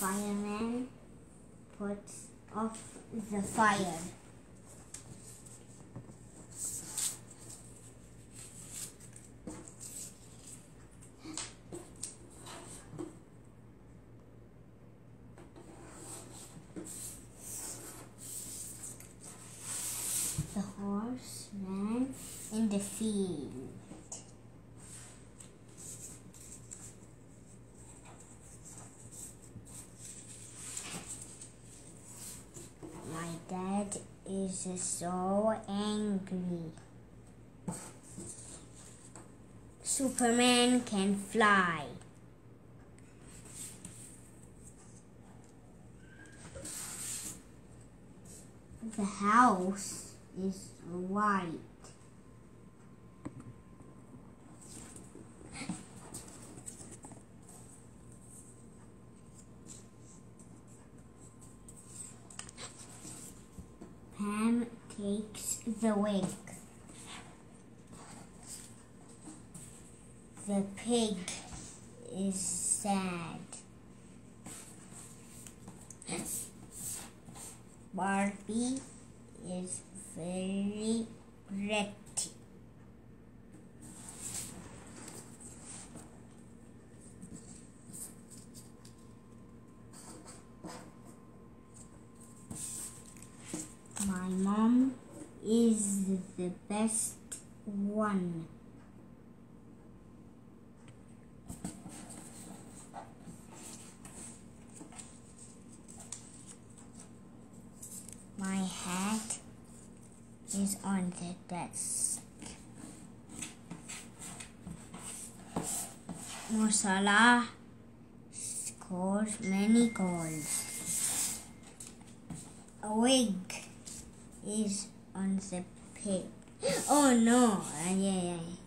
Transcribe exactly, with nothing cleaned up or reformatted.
fireman puts off the fire. The horse ran in the field. My dad is so angry. Superman can fly. The house is white. Pam takes the wig. The pig is sad. Barbie is very pretty. My mom is the best one. My hat is on the desk. Mo Salah scores many goals. A wig is on the pig. Oh no! Yeah, yeah.